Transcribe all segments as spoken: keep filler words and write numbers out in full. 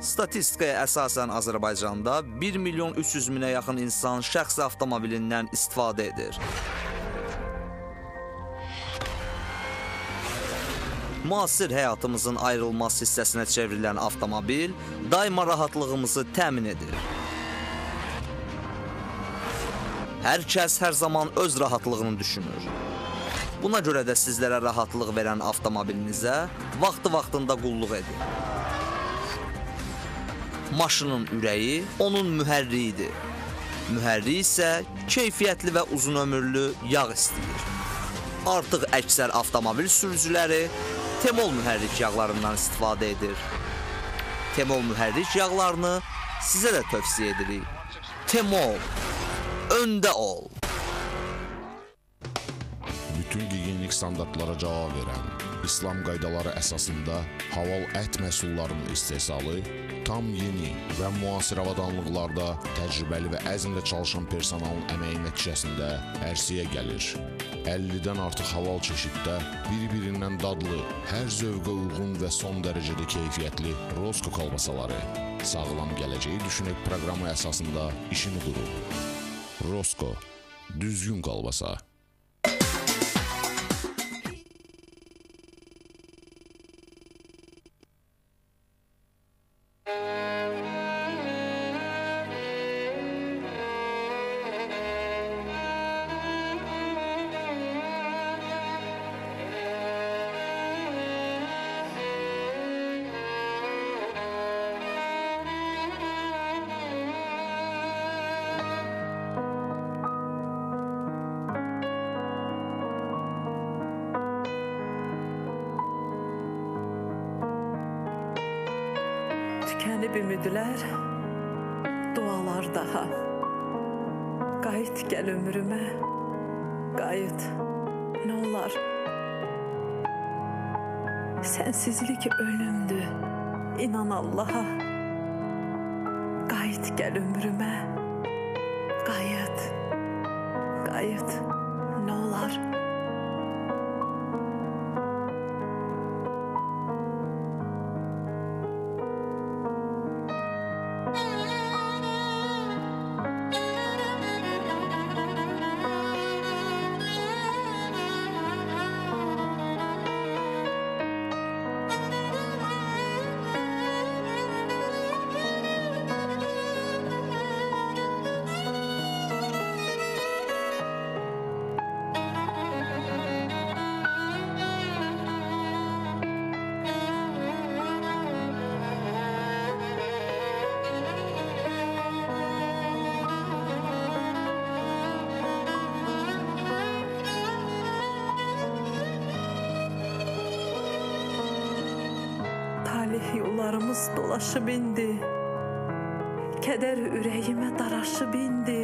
Statistikaya əsasən Azərbaycanda bir milyon üç yüz minə yaxın insan şəxsi avtomobilindən istifadə edir. Müasir həyatımızın ayrılmaz hissəsinə çevrilən avtomobil daima rahatlığımızı təmin edir. Hər kəs hər zaman öz rahatlığını düşünür. Buna görə də sizlərə rahatlıq verən avtomobilinizə vaxtı-vaxtında qulluq edin. Maşının ürəyi onun mühərriyidir. Mühərrik isə keyfiyyətli və uzun ömürlü yağ istəyir. Artıq əksər avtomobil sürücüləri Temol mühərrik yağlarından istifadə edir. Temol mühərrik yağlarını sizə də tövsiyə edirik. Temol, öndə ol. Bütün gigiyenik standartlara cavab verən, İslam qaydaları əsasında halal ət məhsullarının istehsalı tam yeni və müasir avadanlıqlarda təcrübəli və əzmlə çalışan personalın əməyi nəticəsində ərsəyə gəlir. əllidən artıq halal çeşiddə bir-birindən dadlı, hər zövqə uyğun və son dərəcədə keyfiyyətli Rosko kolbasaları sağlam gələcəyi düşünək proqramı əsasında işini qurur. Rosko, düzgün kolbasa. Tükənib ümidlər, dualar daha. Qayıt gəl ömrümə, qayıt, nə olar? Sənsizlik ölümdür, inan Allaha. Qayıt gəl ömrümə, qayıt, qayıt, nə olar? Talih yollarımız dolaşıb indi, kədər ürəyimə daraşıb indi,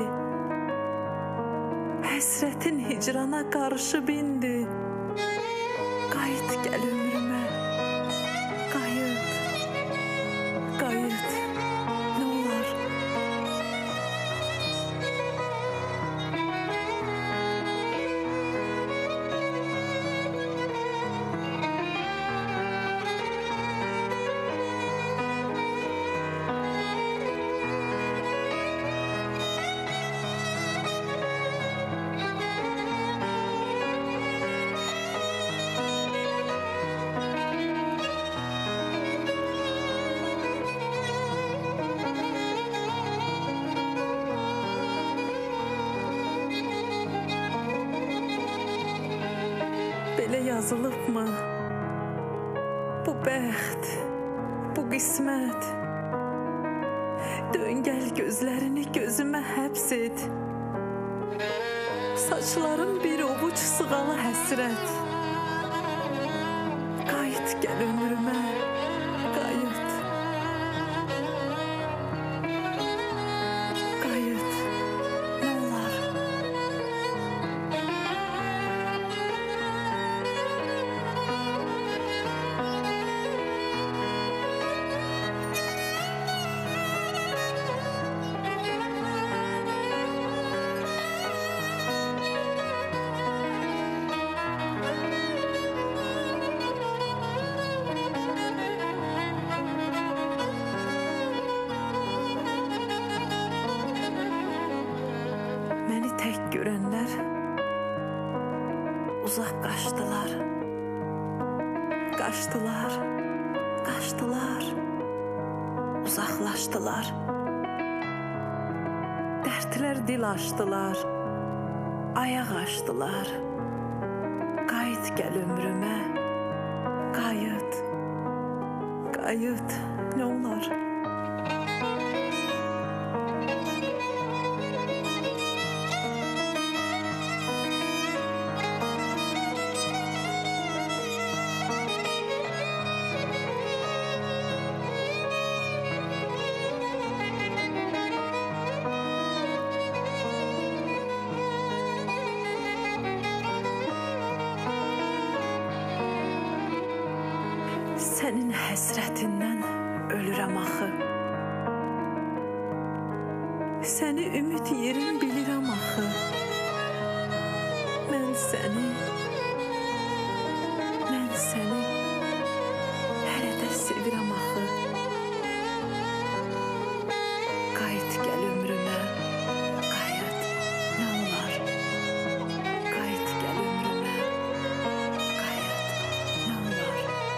həsrətin hicrana qarışıb indi. Qayıt gəl ömrümə, qayıt, qayıt, nə olar? Belə yazılıbmı? Bu bəxt, bu qismət. Dön gəl gözlərini gözümə həbs et. Saçlarım bir ovuc sığalı həsrət. Qayıt gəl ömrümə, qayıt. Qayıt, nə olar? görənlər uzaq qaçdılar. Qaçdılar, qaçdılar, uzaqlaşdılar. Dərdlər dil açdılar, ayaq açdılar. Qayıt gəl ömrümə, qayıt, qayıt, nə olar? Sənin həsrətindən ölürəm axı. Səni ümid yerin bilirəm axı. Mən səni, mən səni hələ də sevirəm axı. Qayıt gəl ömrümə, qayıt, nə olar? Qayıt gəl ömrümə, qayıt, nə olar?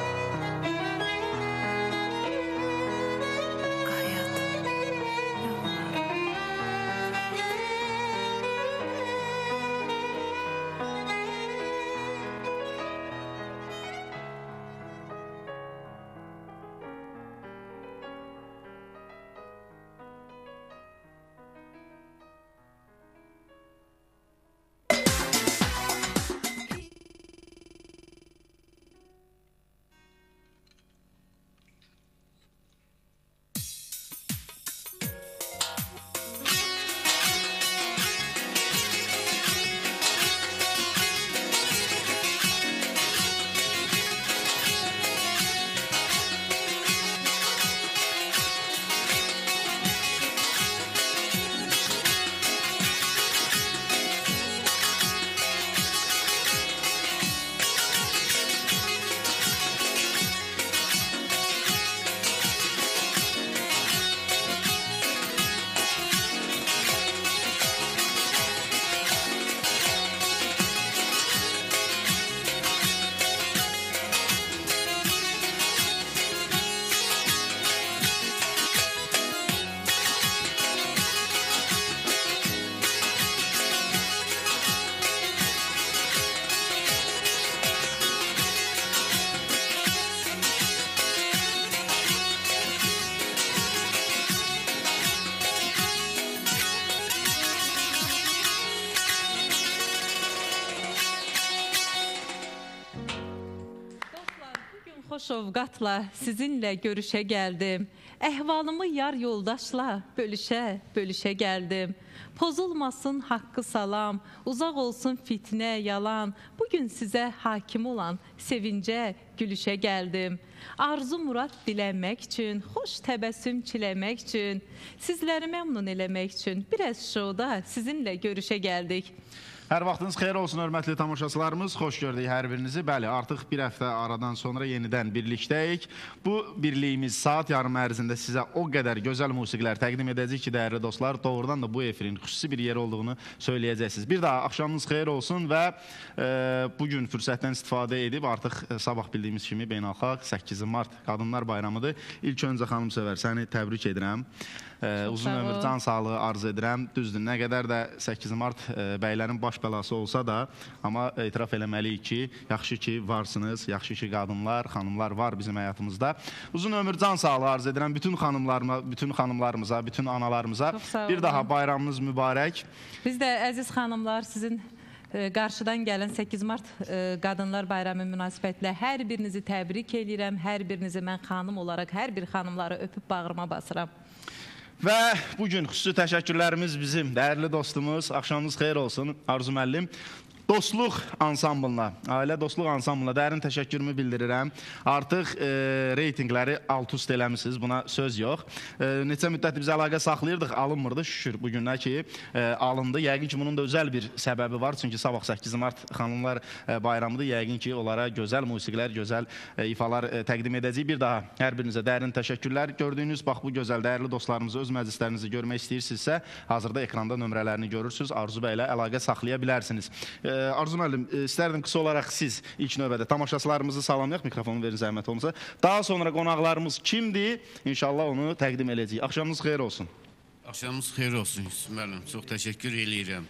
Xoş ovqatla sizinlə görüşə gəldim. Əhvalımı yar yoldaşla bölüşə, bölüşə gəldim. Pozulmasın haqqı salam, uzaq olsun fitnə, yalan. Bugün sizə hakim olan sevincə, gülüşə gəldim. Arzu murad dilənmək üçün, xoş təbəssüm çiləmək üçün, sizləri məmnun eləmək üçün biraz şovda sizinlə görüşə gəldik. Hər vaxtınız xeyir olsun, hörmətli tamaşaçılarımız. Xoş gördük hər birinizi. Bəli, artıq bir həftə aradan sonra yenidən birlikdəyik. Bu birliyimiz saat yarım ərzində sizə o qədər gözəl musiqilər təqdim edəcək ki, dəyərli dostlar, doğrudan da bu efirin xüsusi bir yer olduğunu söyləyəcəksiniz. Bir daha axşamınız xeyir olsun və e, bugün fürsətdən istifadə edib artıq e, sabah bildiyimiz kimi beynəlxalq səkkizinci mart Qadınlar Bayramıdır. İlk öncə xanım Sevər, səni təbrik edirəm. Ee, uzun ömür, can sağlığı arzu edirəm. Düzdür, nə qədər də səkkizinci mart e, bəylərin baş bəlası olsa da, amma etiraf eləməliyik ki, yaxşı ki varsınız, yaxşı ki qadınlar, xanımlar var bizim həyatımızda. Uzun ömür, can sağlığı arzu edirəm bütün xanımlarıma, bütün xanımlarımıza, bütün analarımıza. Bir daha bayramınız mübarək. Biz də əziz xanımlar, sizin e, qarşıdan gələn səkkizinci mart e, Qadınlar Bayramı münasibətlə hər birinizi təbrik edirəm. Hər birinizi mən xanım olaraq hər bir xanımları öpüb bağrıma basıram. Və bugün xüsusi təşəkkürlərimiz bizim dəyərli dostumuz, axşamınız xeyir olsun Arzu müəllim. Dostluq ansamblına, ailə dostluq ansamblına dərin təşəkkürümü bildirirəm. Artıq e, reytingləri alt üst eləmişsiniz, buna söz yox. E, neçə müddət biz əlaqə saxlayırdıq, alınmırdı, şükür bugünlər ki e, alındı. Yəqin ki, bunun da özəl bir səbəbi var, çünki sabah səkkiz mart xanımlar e, bayramıdır. Yəqin ki, onlara gözəl musiqilər, gözəl e, ifalar e, təqdim edəcəyik. Bir daha hər birinizə dərin təşəkkürlər. Gördüyünüz, bax, bu gözəl, dəyərli dostlarımızı, öz məclislərinizi görmək istəyirsinizsə, hazırda ekranda nömrələrini görürsünüz. Arzu bəylə əlaqə saxlaya bilərsiniz. Arzu müəllim, istərdim qısa olaraq siz ilk növbədə tamaşaçılarımızı salamlayaq, mikrofonu verin zəhmət olmasa. Daha sonra qonaqlarımız kimdir? İnşallah onu təqdim edəcəyik. Axşamınız xeyir olsun. Axşamınız xeyir olsun Yusuf müəllim. Çox təşəkkür eləyirəm.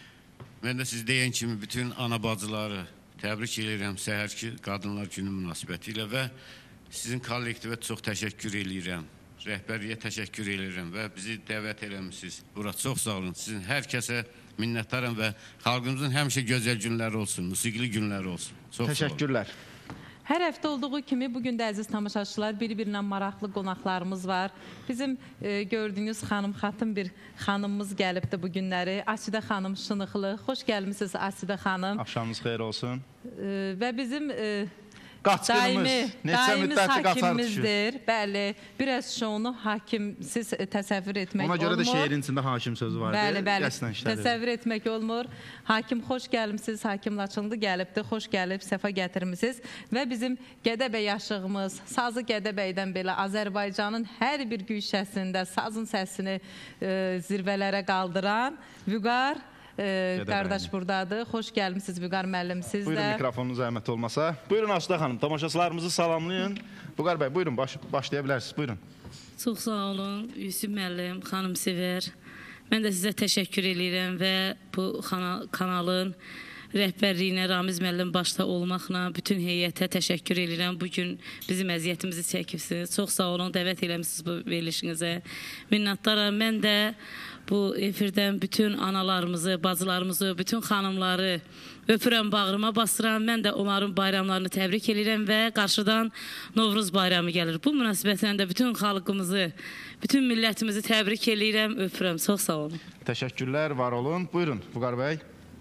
Mən də siz deyən kimi bütün ana bacıları təbrik eləyirəm səhərki Qadınlar Günü münasibəti ilə və sizin kollektivə çox təşəkkür eləyirəm. Rəhbərliyə təşəkkür eləyirəm və bizi dəvət eləmişsiniz. Bura çox sağ olun. Sizin hər kəsə minnətdaram və xalqımızın həmişə gözəl günləri olsun, musiqili günləri olsun. Çox təşəkkürlər. Hər həftə olduğu kimi bugün də əziz tamaşaçılar bir-birinə maraqlı qonaqlarımız var. Bizim e, gördüyünüz xanım xatın bir xanımımız gəlibdi bu günləri. Asidə xanım Şınıqlı. Xoş gəlmisiniz Asidə xanım. Axşamınız xeyir olsun. E, və bizim e, Qaçqınımız, neçə müddətli qaçar düşür. Bəli, biraz şounu hakimsiz təsəvvür etmək olmur. Ona görə də şeirin içində hakim sözü var. Bəli, bəli, təsəvvür etmək olmur. Hakim xoş gəlmişsiniz, hakim Laçınlı gəlibdir, xoş gəlib, səfa gətirmişsiniz. Və bizim Gədəbəy yaşığımız, sazı Gədəbəydən belə Azərbaycanın hər bir güşəsində sazın səsini e, zirvələrə qaldıran Vüqar Ee, qardaş buradadır. Xoş gəlmişsiniz Vüqar müəllim, siz də. Buyurun, mikrofonu zəhmət olmasa. Buyurun Asidə xanım, tamaşaçılarımızı salamlayın. Vüqar bəy, buyurun, baş, başlaya bilərsiniz. Buyurun. Çox sağ olun, Yusuf müəllim, xanım sevər. Mən də sizə təşəkkür edirəm və bu kanalın rəhbərliyinə Ramiz müəllim başda olmaqla bütün heyətə təşəkkür edirəm. Bugün bizim əziyyətimizi çəkibsiniz. Çox sağ olun, dəvət eləmişsiniz bu verilişinizə. Minnətdaram. Mən də bu efirdən bütün analarımızı, bacılarımızı, bütün xanımları öpürəm, bağrıma basıram. Mən də onların bayramlarını təbrik edirəm və qarşıdan Novruz bayramı gəlir. Bu münasibətlə də bütün xalqımızı, bütün millətimizi təbrik edirəm, öpürəm. Çox sağ olun. Təşəkkürlər, var olun. Buyurun, Vüqar bəy.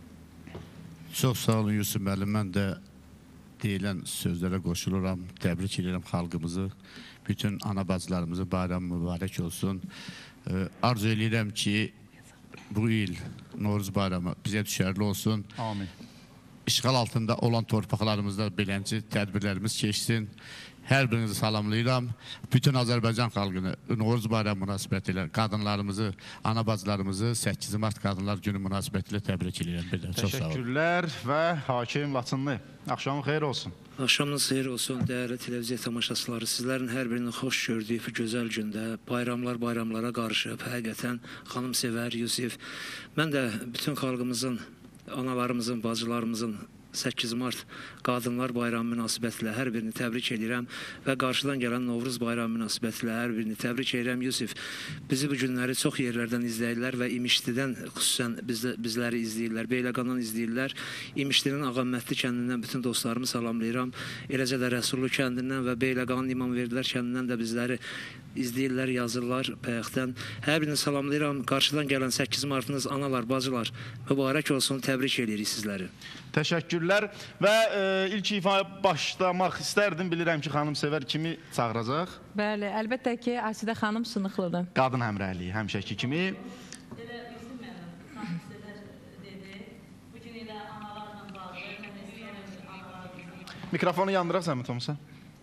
Çox sağ olun Yusuf müəllim. Mən də deyilən sözlərə qoşuluram. Təbrik edirəm xalqımızı, bütün ana bacılarımızı bayram mübarək olsun. Arzu edirəm ki, bu il Novruz bayramı bizə düşərli olsun. Amin. İşğal altında olan torpaqlarımızda belənci tədbirlərimiz keçsin. Hər birinizi salamlayıram. Bütün Azərbaycan xalqını Novruz bayramı münasibəti ilə qadınlarımızı, ana bacılarımızı səkkiz mart Qadınlar Günü münasibəti ilə təbrik edirəm. Təşəkkürlər və hakim Laçınlı. Axşamın xeyir olsun. Axşamınız xeyir olsun, dəyərli televiziya tamaşaçıları. Sizlərin hər birini xoş gördüyü bu gözəl gündə bayramlar bayramlara qarışıb, həqiqətən xanım sevər, Yusif. Mən də bütün xalqımızın, analarımızın, bacılarımızın səkkiz mart Qadınlar bayramı münasibətilə hər birini təbrik edirəm və qarşıdan gələn Novruz bayramı münasibətilə hər birini təbrik edirəm. Yusif, bizi bu günləri çox yerlərdən izləyirlər və İmişlidən xüsusən bizlə, bizləri izləyirlər, Beyləqandan izləyirlər. İmişlinin Ağammətli kəndindən bütün dostlarımı salamlayıram. Eləcə də Rəsullu kəndindən və Beyləqanın İmamverdilər kəndindən də bizləri izləyirlər, yazırlar bayaqdan. Hər birini salamlayıram. Qarşıdan gələn səkkiz martınız analar, bacılar mübarək olsun, təbrik edirik sizləri. Təşəkkürlər və e, ilk ifaya başlamaq istərdim. Bilirəm ki, xanım sevər kimi çağıracaq? Bəli, əlbəttə ki, Asidə xanım Şınıqlıdır. Qadın həmrəyliyi, həmişəki kimi. Elə bizim mənim xanım sevər dedi, bugün elə analarla bağlı, mən istəyirəm ki, analarımızın... Mikrofonu yandıraq zəhmət olmasa.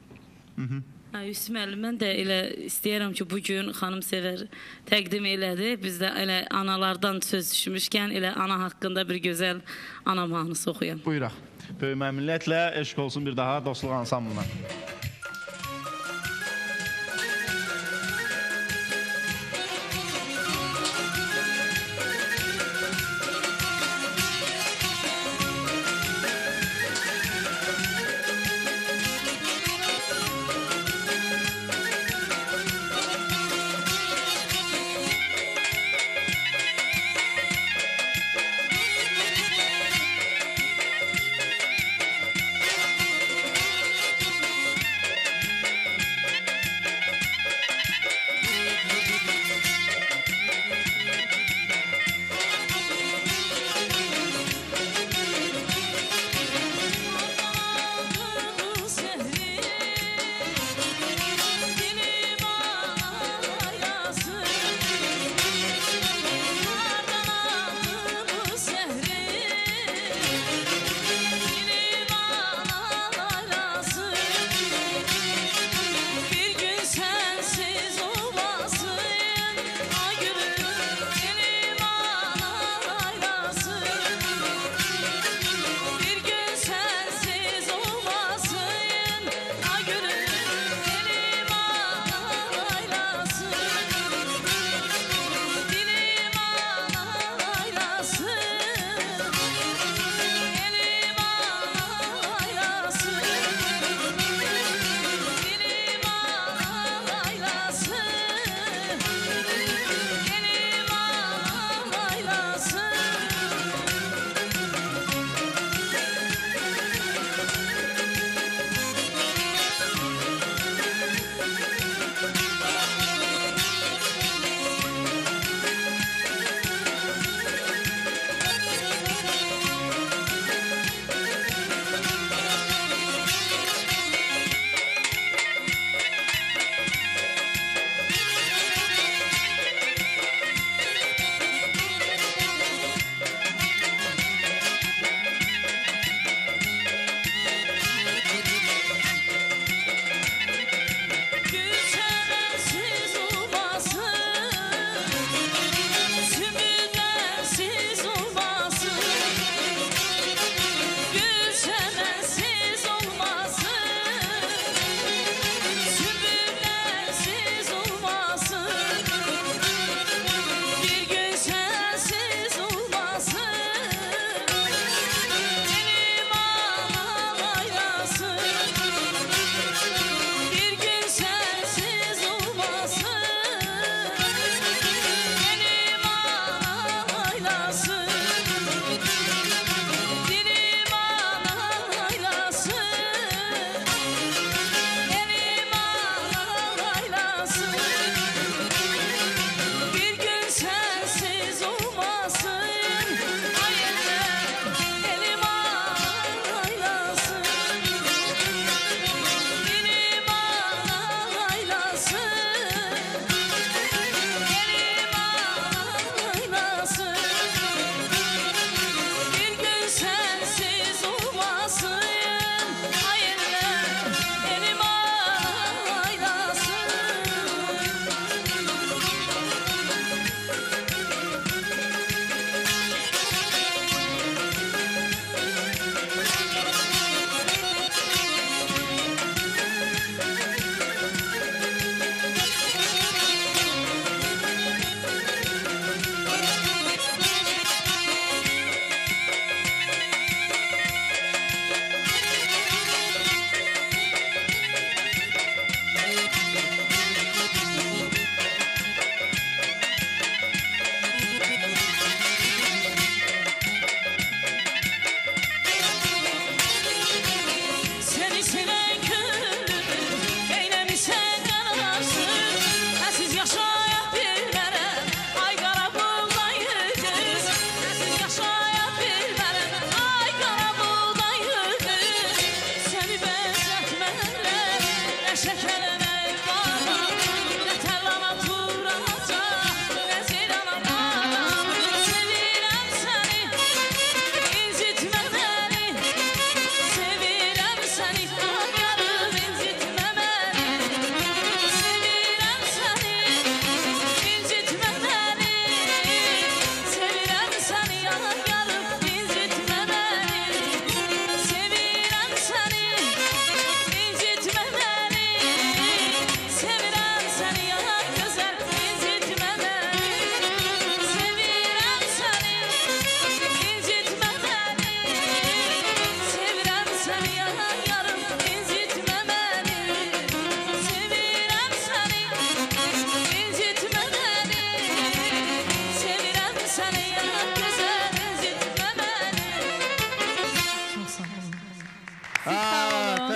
Yusuf müəllim, mən də elə istəyirəm ki, bugün xanım sevər təqdim elədi. Biz də elə analardan söz düşmüşkən elə ana haqqında bir gözəl ana mahnısı oxuyam. Buyuraq. Böyük məmnuniyyətlə eşq olsun bir daha dostluq ansamblına.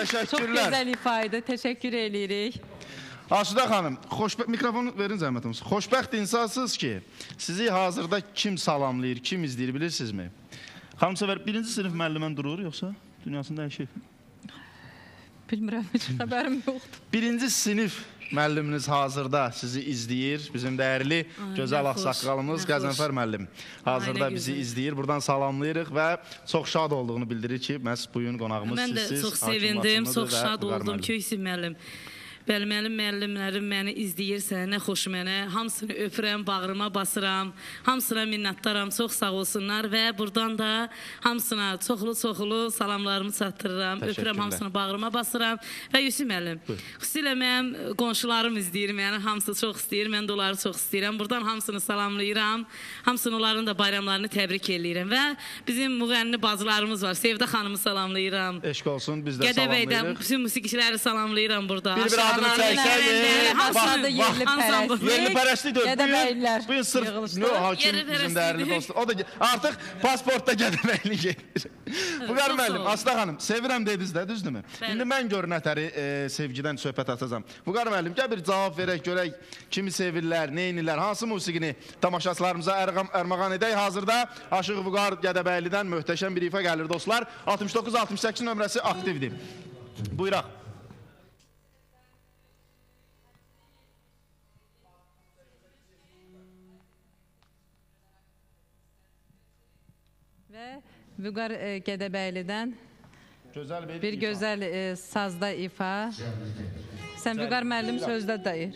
Çox Təşəkkürlər. gözəl ifadə, təşəkkür edirik. Aşıda xanım, xoşbəxt mikrofonu verin zəhmətimiz. Xoşbəxt insansınız ki, sizi hazırda kim salamlayır, kim izləyir bilirsinizmi? Xanım Səvər, birinci sinif müəllimən durur, yoxsa dünyasında hər şey? Bilmirəm, heç xəbərim yoxdur. Birinci sinif müəlliminiz hazırda sizi izləyir. Bizim dəyərli, gözəl ağsaqqalımız Qəzənfər müəllim hazırda bizi izləyir. Buradan salamlayırıq və çox şad olduğunu bildirir ki, məhz bu gün qonağımız sizsiz. Mən də çox sevindim, çox şad oldum ki, Yusif müəllim. Bəli, mənim müəllimlərim məni izləyirsə, nə xoş mənə. Hamısını öpürəm, bağrıma basıram. Hamısına minnətdaram, çox sağ olsunlar və buradan da hamısına çoxlu-çoxlu salamlarımı çatdırıram. Öpürəm, hamısını bağrıma basıram. Və Yusuf müəllim, xüsusilə mənim qonşularım izləyir məni, hamısı çox istəyir, mən də onları çox istəyirəm. Buradan hamısını salamlayıram, hamısını onların da bayramlarını təbrik edirəm. Və bizim müğənni bacılarımız var, Sevda xanımı salamlayıram. Eşq olsun, biz də Gədəbəydə salamlayırıq. bütün musiqiçiləri salamlayıram burada. Bir-bir adını çəksəydik. Hamısı da yerli pərəstlik. Yerli pərəstlik deyil. Gədəbəylər. Bu gün sırf no, hakim bizim dəyərli dostlar. O da artıq pasportda Gədəbəyli gedir. Vüqar müəllim, Aslı xanım, sevirəm dediniz də, düzdürmü? İndi mən görün ətəri e, sevgidən söhbət atacağam. Vüqar müəllim, gəl bir cavab verək, görək kimi sevirlər, neynirlər, hansı musiqini tamaşaçılarımıza ərmağan edək. Hazırda Aşıq Vüqar Gədəbəylidən möhtəşəm bir ifa gəlir dostlar. altmış doqquz altmış səkkiz nömrəsi aktivdir. Buyuraq. Və Vüqar e, Gədəbəylidən Gözəl bir, bir ifa. gözəl e, sazda ifa. Sən Vüqar müəllim sözdə dayır.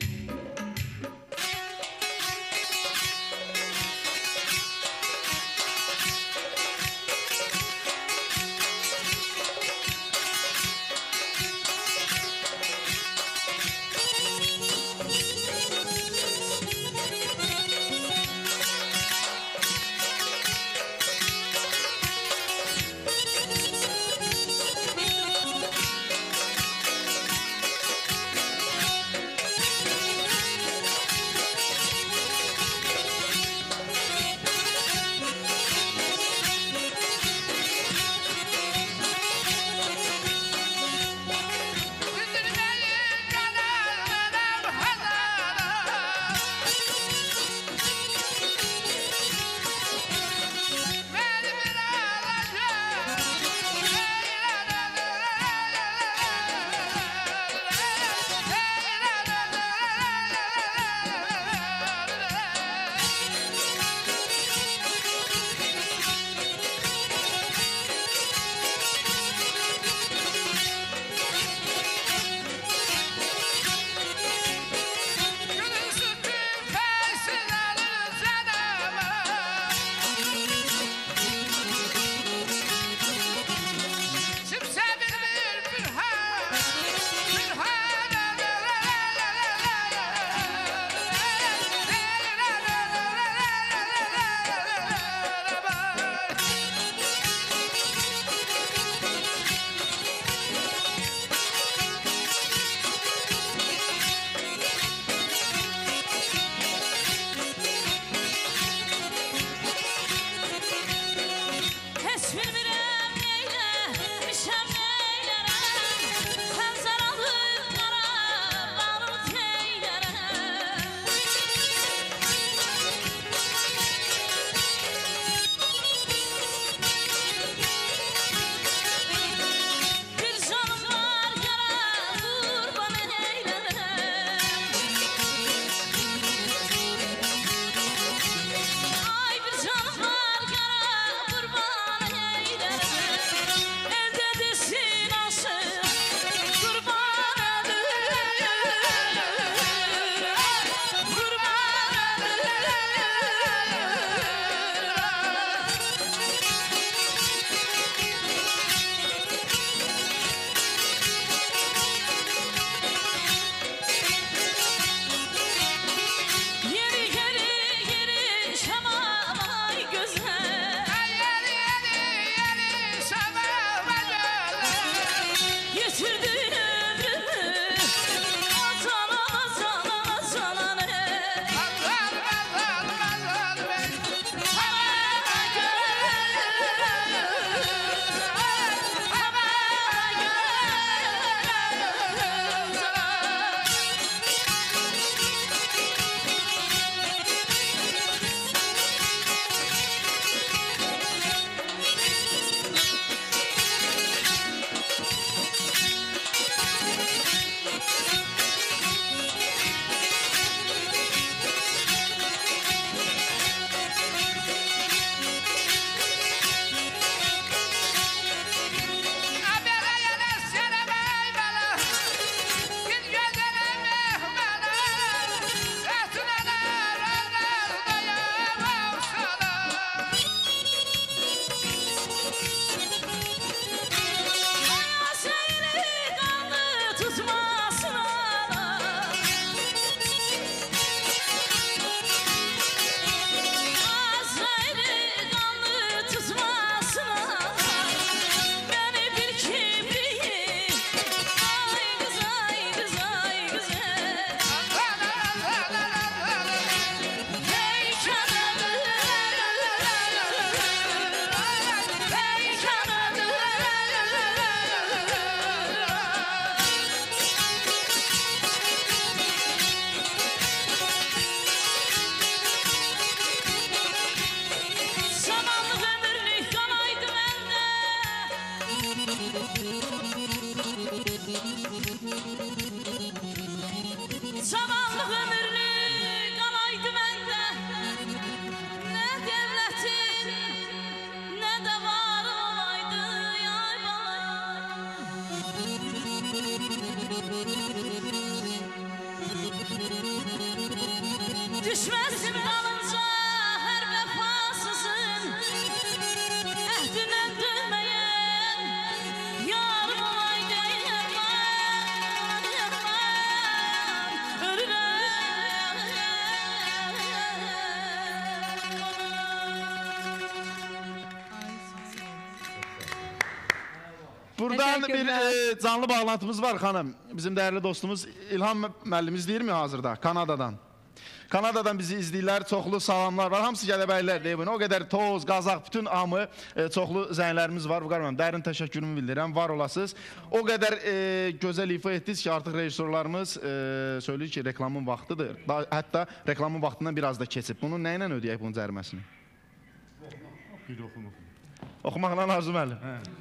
Düşməsin dalınca hər vəfasızın, əhdindən dönməyən yarım olay deyəm mən, ölürəm. Buradan bir Teşekkürler. e, canlı bağlantımız var xanım. Bizim dəyərli dostumuz İlham müəllimiz deyirmi hazırda? Kanadadan. Kanadadan bizi izləyirlər, çoxlu salamlar var. Hamısı Gədəbəylər deyib. O qədər toz, qazaq, bütün amı e, çoxlu zənglərimiz var. Vüqar müəllim, dərin təşəkkürümü bildirirəm. Var olasınız. O qədər e, gözəl ifa etdiniz ki, artıq rejissorlarımız e, söyləyir ki, reklamın vaxtıdır. Da, hətta reklamın vaxtından biraz da keçib. Bunu nə ilə ödəyək bunun cəriməsini? Oxumaqla Arzu müəllim.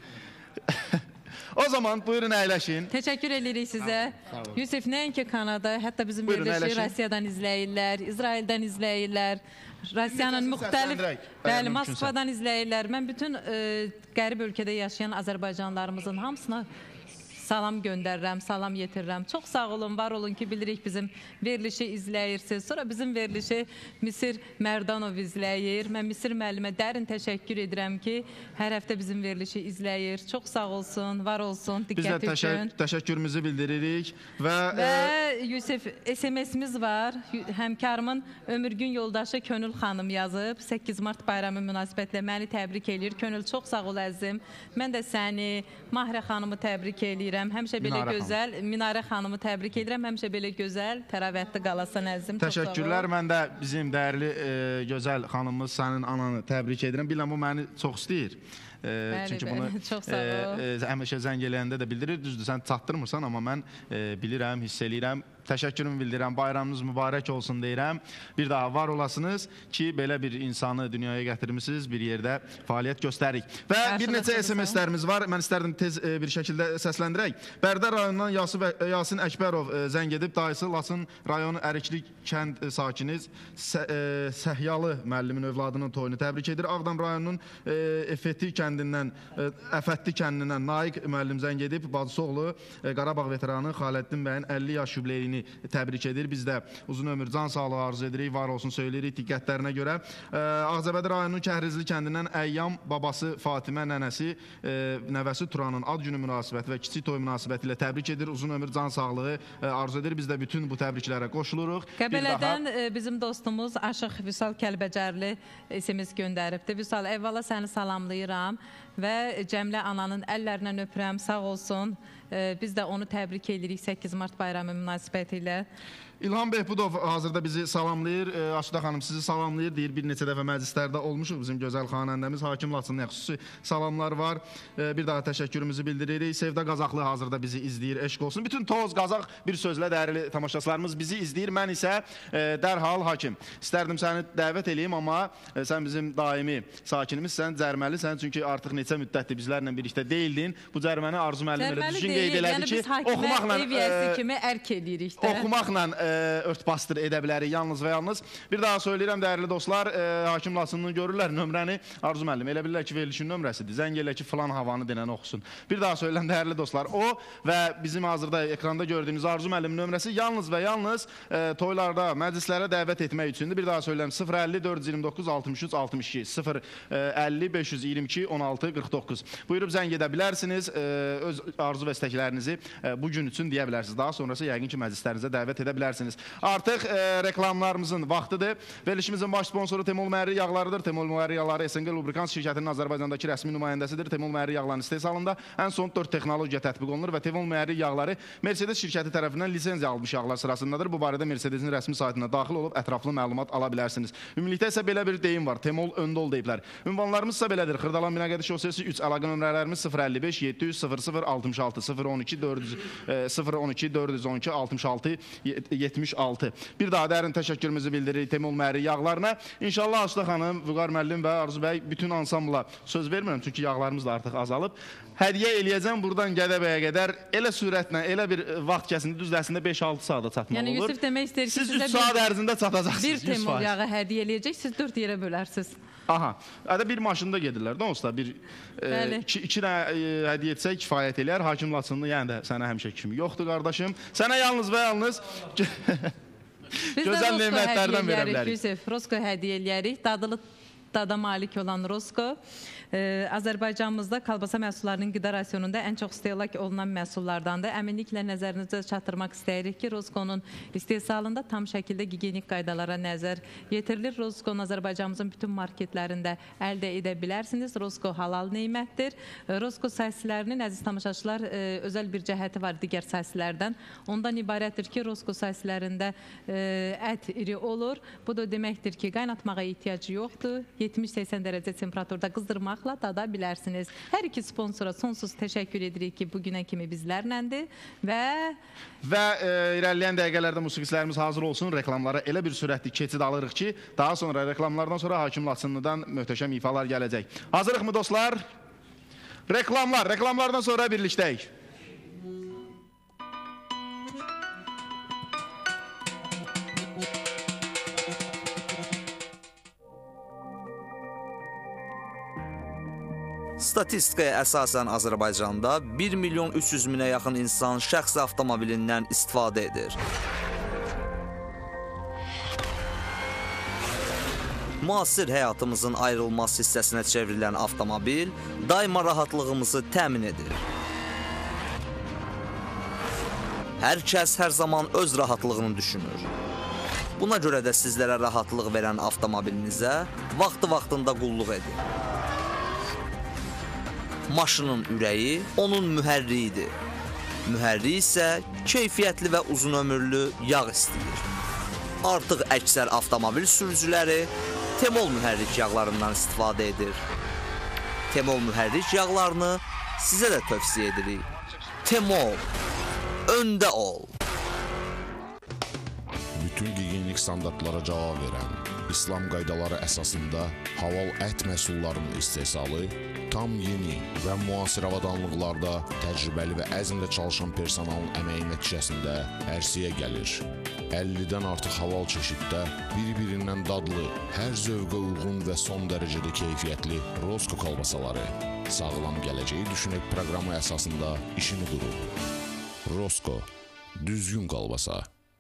O zaman buyurun əyləşin. Təşəkkür edirik sizə. Yusif, nəinki Kanada, hətta bizim Buyurun, verilişi əyləşin. Rusiyadan izləyirlər, İsraildən izləyirlər, Rusiyanın Necə müxtəlif, səsləndirək? bəli, Əgər Moskvadan izləyirlər. Mən bütün e, qərib ölkədə yaşayan Azərbaycanlarımızın hamısına salam göndərirəm, salam yetirirəm. Çox sağ olun, var olun ki, bilirik bizim verilişi izləyirsiniz. Sonra bizim verilişi Misir Mərdanov izləyir. Mən Misir müəllimə dərin təşəkkür edirəm ki, hər həftə bizim verilişi izləyir. Çox sağ olsun, var olsun, Biz də diqqət təşək üçün. təşəkkürümüzü bildiririk və, Və e, Yusif, S M S-imiz var. Həmkarımın ömürgün yoldaşı Könül xanım yazıb. səkkiz mart bayramı münasibətilə məni təbrik eləyir. Könül, çox sağ ol əzizim. Mən də səni, Mahrə xanımı təbrik eləyirəm. Həmişə belə Minarə gözəl, Minarə xanımı təbrik edirəm. Həmişə belə gözəl, təravətli qalasan əzizim. Çox sağ ol. təşəkkürlər. Mən də bizim dəyərli e, gözəl xanımımız, sənin ananı təbrik edirəm. Biləm, o məni çox istəyir. E, Bəli, çünki bəli. bunu Çox sağ ol. e, e, həmişə zəng eləyəndə də bildirir. Düzdür, sən çatdırmırsan, amma mən e, bilirəm, hiss eləyirəm. Təşəkkürümü bildirirəm. Bayramınız mübarək olsun deyirəm. Bir daha var olasınız ki, belə bir insanı dünyaya gətirmisiniz, bir yerdə fəaliyyət göstərik. Və bir neçə S M S-lərimiz var. Mən istərdim tez e, bir şəkildə səsləndirək. Bərdər rayonundan Yasin, Yasin Əkbərov e, zəng edib, dayısı Lasın rayonu Əriklik kənd e, sakiniz Sə, e, Səhyalı müəllimin övladının toyunu təbrik edir. Ağdam rayonunun e, Efeti kəndindən, e, Əfətli kəndindən Naiq müəllim zəng edib, bacısı oğlu e, Qarabağ veteranı Xaləddin bəyin əlli yaş yubileyini təbrik edir. Biz də uzun ömür, can sağlığı arzu edirik, var olsun söyləyirik diqqətlərinə görə. E, Ağcabədi rayonunun Kəhrizli kəndindən Əyyam babası Fatimə, nənəsi, e, nəvəsi Turanın ad günü münasibəti və kiçik toy münasibəti ilə təbrik edir. Uzun ömür, can sağlığı e, arzu edir. Biz də bütün bu təbriklərə qoşuluruq. Qəbələdən daha... bizim dostumuz Aşıq Vüsal Kəlbəcərli S M S göndəribdir. Vüsal, əvvəla səni salamlayıram və Cəmlə ananın əllərindən öpürəm, sağ olsun. Biz də onu təbrik edirik səkkiz mart bayramı münasibəti ilə. İlham Behbudov hazırda bizi salamlayır. E, Aşıda xanım sizi salamlayır. Deyir, bir neçə dəfə məclislərdə olmuşuq. Bizim gözəl xanəndəmiz Hakim Laçınlıya xüsusi salamlar var. E, bir daha təşəkkürümüzü bildiririk. Sevda Qazaqlı hazırda bizi izləyir. Eşq olsun. Bütün toz qazaq bir sözlə dəyərli tamaşaçılarımız bizi izləyir. Mən isə e, dərhal Hakim. İstərdim səni dəvət eləyim, amma e, sən bizim daimi sakinimizsən, cərməlisən. Çünki artıq neçə müddətdir bizlərlə birlikdə deyildin. Bu cərməni Arzu müəllim elə düzgün qeyd elədi yəni ki, biz hakimə ev yəsi e, kimi ərk edirik də. oxumaqla e, örtbasdır edə bilərik, yalnız və yalnız. Bir daha söyləyirəm, dəyərli dostlar, e, Hakim Lasını görürlər, nömrəni Arzu müəllim, elə bilirlər ki, verilişin nömrəsidir. Zəng elə ki, filan havanı denən oxusun. Bir daha söyləyirəm, dəyərli dostlar, o və bizim hazırda ekranda gördüyünüz Arzu müəllimin nömrəsi yalnız və yalnız e, toylarda, məclislərə dəvət etmək üçündür. Bir daha söyləyirəm, sıfır əlli dörd yüz iyirmi doqquz altmış üç altmış iki, sıfır əlli beş yüz iyirmi iki on altı qırx doqquz. Buyurub zəng edə bilərsiniz, e, öz arzu və istəklərinizi e, bu gün üçün deyə bilərsiniz. Daha sonrası yəqin ki, məclislərinizə dəvət edə bilərsiniz. Artıq e, reklamlarımızın vaxtıdır. Verilişimizin baş sponsoru Temol Məhərri Yağlarıdır. Temol Məhərri Yağları S N G Lubrikans şirkətinin Azərbaycandakı rəsmi nümayəndəsidir. Temol Məhərri Yağlarının istehsalında ən son dörd texnologiya tətbiq olunur və Temol Məhərri Yağları Mercedes şirkəti tərəfindən lisenziya almış yağlar sırasındadır. Bu barədə Mercedesin rəsmi saytına daxil olub ətraflı məlumat ala bilərsiniz. Ümumilikdə isə belə bir deyim var. Temol öndə ol deyiblər. Ünvanlarımız isə belədir. Xırdalan Binəqədi şosesi üç, əlaqə nömrələrimiz sıfır əlli beş yeddi yüz sıfır sıfır altmış altı, sıfır on iki dörd yüz sıfır on iki dörd yüz on iki altmış altı yetmiş altı. Bir daha dərin təşəkkürümüzü bildiririk Temol Məhərri Yağlarına. İnşallah Aşda xanım, Vüqar müəllim və Arzu bəy bütün ansambla söz vermirəm, çünki yağlarımız da artıq azalıb. Hədiyyə eləyəcəm buradan Gədəbəyə qədər elə sürətlə, elə bir vaxt kəsində düzləsində beş altı saata çatmalı yəni, olur. Yusuf demək istəyir ki, siz sizə üç saat ərzində çatacaqsınız. Bir Temol yağı hədiyyə eləyəcək, siz dörd yerə bölərsiniz. Aha, hədə bir maşında gedirlər də olsa, bir e, iki, iki nə e, hədiyyə etsək kifayət eləyər. Hakim Laçınlı, yəni də sənə həmişə kimi yoxdur qardaşım. Sənə yalnız və yalnız Gözəl nemətlərdən verə bilərik. Yusif, Rosko hədiyyə eləyərik. Dadlı dada malik olan Rosko. Ee, Azərbaycanımızda kalbasa məhsullarının qida rasionunda ən çox istehlak olunan məhsullardandır. Əminliklə nəzərinizə çatdırmaq istəyirik ki, Rosko'nun istehsalında tam şəkildə gigiyenik qaydalara nəzər yetirilir. Rosko'nun Azərbaycanımızın bütün marketlərində əldə edə bilərsiniz. Rosko halal neymətdir. Rosko saysilərinin, əziz tamaşaçılar, özəl bir cəhəti var digər saysilərdən. Ondan ibarətdir ki, Rosko saysilərində ət iri olur. Bu da deməkdir ki, qaynatmağa ehtiyacı yoxdur. yetmiş səksən dərəcə temperaturda qızdırmaq dada bilərsiniz. Hər iki sponsora sonsuz təşəkkür edirik ki, bugünə kimi bizlərləndir və... Və e, irəliləyən dəqiqələrdə musiqiçilərimiz hazır olsun. Reklamlara elə bir sürətli keçid alırıq ki, daha sonra reklamlardan sonra Hakim Laçınlıdan möhtəşəm ifalar gələcək. Hazırıq mı dostlar? Reklamlar, reklamlardan sonra birlikdəyik. Statistikaya əsasən Azərbaycanda bir milyon üç yüz minə yaxın insan şəxsi avtomobilindən istifadə edir. Müasir həyatımızın ayrılmaz hissəsinə çevrilən avtomobil daima rahatlığımızı təmin edir. Hər kəs hər zaman öz rahatlığını düşünür. Buna görə də sizlərə rahatlıq verən avtomobilinizə vaxtı-vaxtında qulluq edin. Maşının ürəyi onun mühərriyidir. Mühərrik isə keyfiyyətli və uzun ömürlü yağ istəyir. Artıq əksər avtomobil sürücüləri Temol mühərrik yağlarından istifadə edir. Temol mühərrik yağlarını sizə də tövsiyə edirik. Temol, öndə ol. Bütün gigiyenik standartlara cavab verən, İslam qaydaları əsasında halal ət məhsullarının istehsalı tam yeni və müasir avadanlıqlarda təcrübəli və əzmlə çalışan personalın əməyi nəticəsində ərsəyə gəlir. əllidən artıq halal çeşiddə bir-birindən dadlı, hər zövqə uyğun və son dərəcədə keyfiyyətli Rosko kolbasaları sağlam gələcəyi düşünək proqramı əsasında işini durur. Rosko, düzgün kolbasa.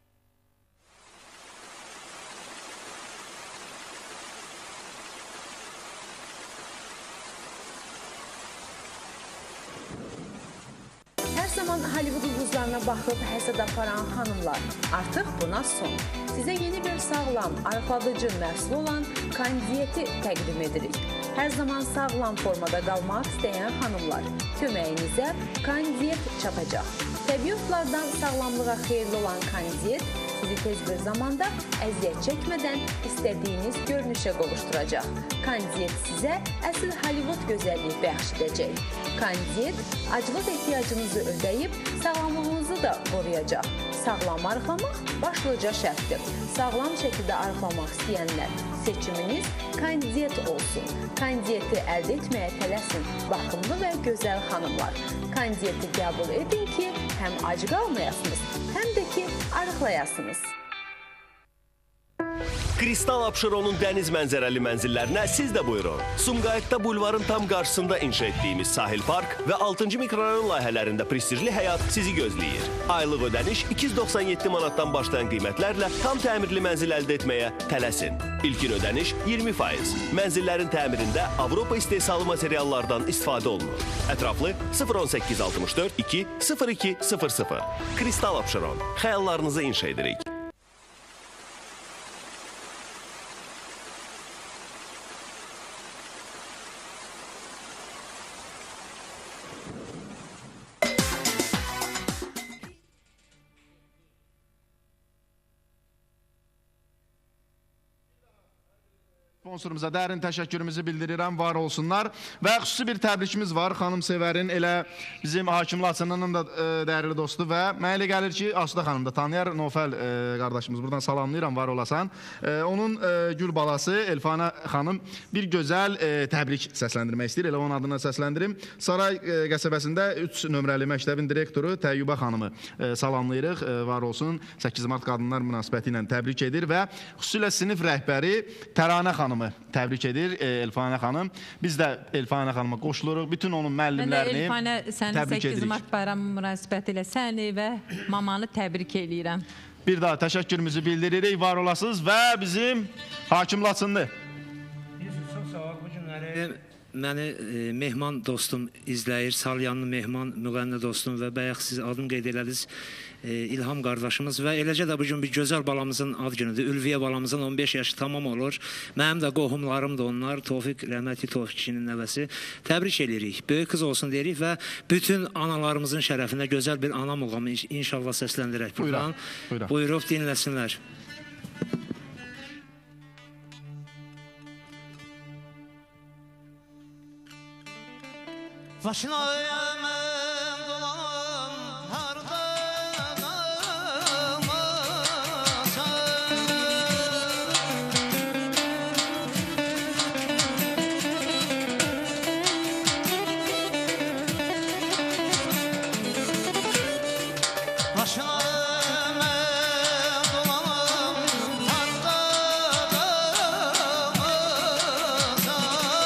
Hollywood ulduzlarına baxıb həsəd aparan xanımlar, artıq buna son. Sizə yeni bir sağlam, arıqladıcı məhsul olan kandiyeti təqdim edirik. Hər zaman sağlam formada qalmaq istəyən xanımlar, köməyinizə kandiyet çatacaq. Təbii otlardan sağlamlığa xeyirli olan kandiyet sizi tez bir zamanda əziyyət çəkmədən istədiyiniz görünüşə qovuşturacaq. Kandiyet sizə əsl Hollywood gözəlliyi bəxş edəcək. Kandiyet aclıq ehtiyacınızı ödəyib sağlamlığınızı da qoruyacaq. Sağlam arıqlamaq başlıca şərtdir. Sağlam şəkildə arıqlamaq istəyənlər, seçiminiz kandiyet olsun. Kandiyeti əldə etməyə tələsin, baxımlı və gözəl xanımlar. Kandiyeti qəbul edin ki, həm ac qalmayasınız, həm də ki, arıqlayasınız. Kristal Abşeronun dəniz mənzərəli mənzillərinə siz də buyurun. Sumqayıtda bulvarın tam qarşısında inşa etdiyimiz Sahil Park və altıncı mikrorayon layihələrində prestijli həyat sizi gözləyir. Aylıq ödəniş iki yüz doxsan yeddi manatdan başlayan qiymətlərlə tam təmirli mənzil əldə etməyə tələsin. İlkin ödəniş iyirmi faiz. Mənzillərin təmirində Avropa istehsalı materiallardan istifadə olunur. Ətraflı sıfır on səkkiz altmış dörd iki sıfır iki sıfır sıfır. Kristal Abşeron. Xəyallarınızı inşa edirik. Sponsorumuza dərin təşəkkürümüzü bildirirəm, var olsunlar. Və xüsusi bir təbrikimiz var Xanım Sevərin, elə bizim Hakim Laçınının da e, dəyərli dostu və mənə elə gəlir ki, Asuda xanım da tanıyar, Nofəl e, qardaşımız, buradan salamlayıram, var olasan. E, onun e, gül balası Elfana xanım bir gözəl e, təbrik səsləndirmək istəyir, elə onun adına səsləndirim. Saray e, qəsəbəsində üç nömrəli məktəbin direktoru Təyyubə xanımı e, salamlayırıq, e, var olsun. səkkiz mart qadınlar münasibəti ilə təbrik edir və xüsusilə sinif rəhbəri Təranə xanımı təbrik edir Elfanə xanım. Biz də Elfanə xanıma qoşuluruq. Bütün onun müəllimlərini Elfanə, təbrik edirik. Elfanə, sənin səkkiz mart bayramı münasibəti ilə səni və mamanı təbrik edirəm. Bir daha təşəkkürümüzü bildiririk, var olasınız və bizim Hakim Laçınlı. Çox sağ ol, bu günləri məni e, mehman dostum izləyir, Salyanlı mehman, müğənni dostum və bayaq siz adını qeyd elədiniz, e, İlham qardaşımız və eləcə də bugün bir gözəl balamızın ad günüdür. Ülviyə balamızın on beş yaşı tamam olur. Mənim də qohumlarım da onlar, Tofiq, rəhmətli Tofiq kişinin nəvəsi. Təbrik edirik, böyük qız olsun deyirik və bütün analarımızın şərəfinə gözəl bir ana muğamı inşallah səsləndirək. Buyurun, buyurun. Buyurub dinləsinlər. Başına yemen dolanım hardan almasa Başına yemen dolanım hardan almasa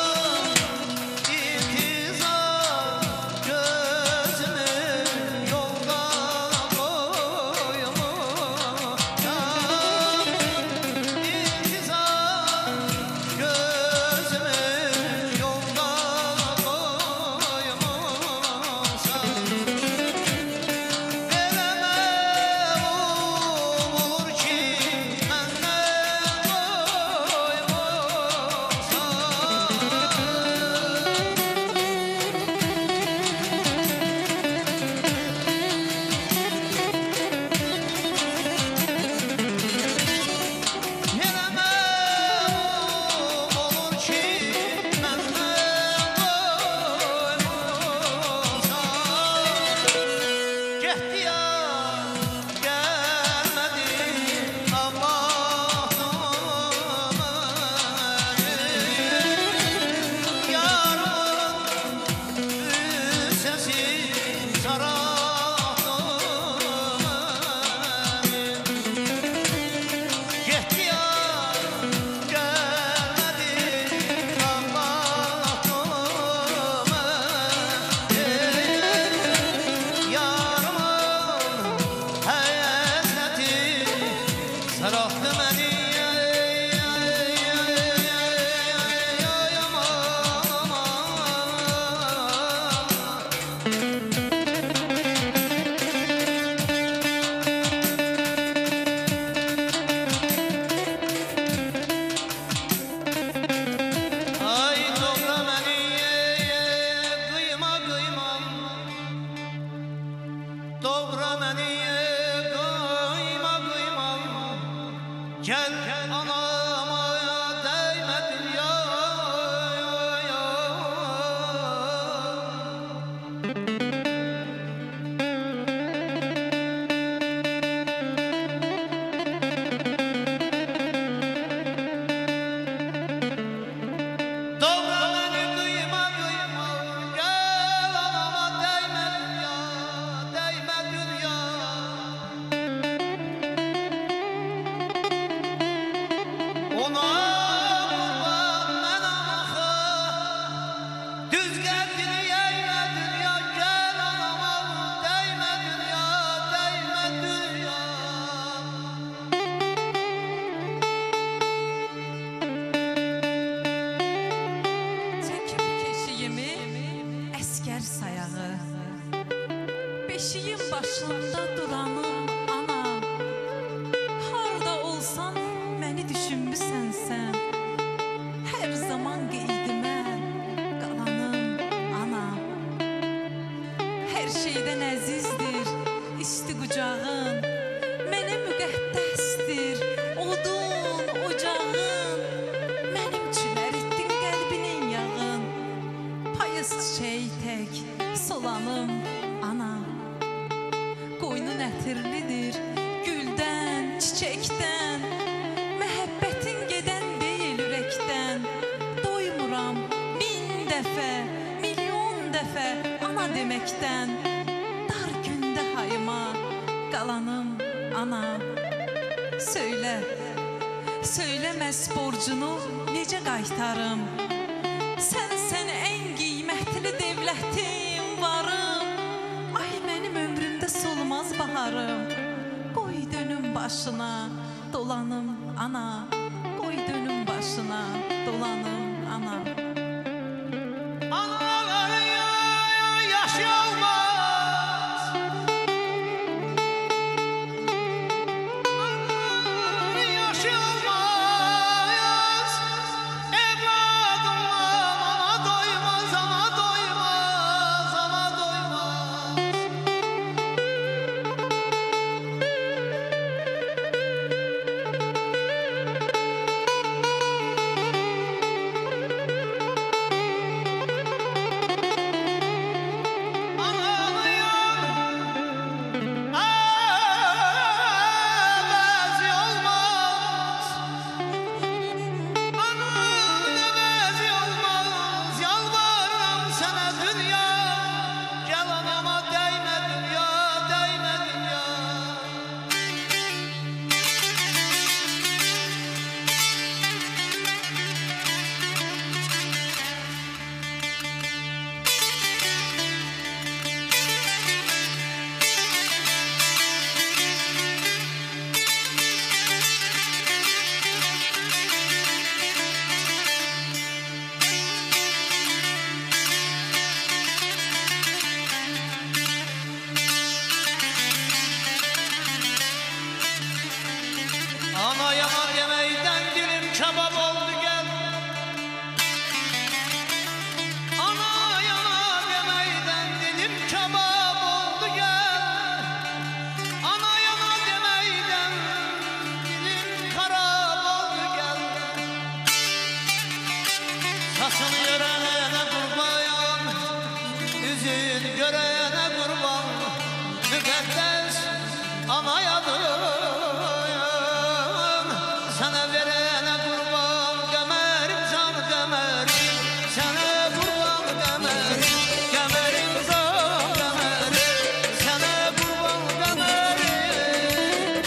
Söyləməz borcunu necə qaytarım? Sən sən ən qiymətli devlətim varım. Ay mənim ömrümdə solmaz baharım. Qoy dönüm baş başına dolanım ana, qoy dönüm başına dolanım ana. Anaları yaşayamaz. Anaları yaşayamaz. Evladım ana doymaz, ana doymaz, ana doymaz. Ana yana demeyden dilim kebap oldu gel. Ana yana demeyden dilim kebap oldu gel. Ana yana demeyden dilim karab oldu gel. Saçını görene kurban, yüzün görene kurban. Müqəddəs anayadır. Sana verene kurban gömerim can gömerim. Sana kurban gömerim, gömerim can gömerim. Sana kurban gömerim.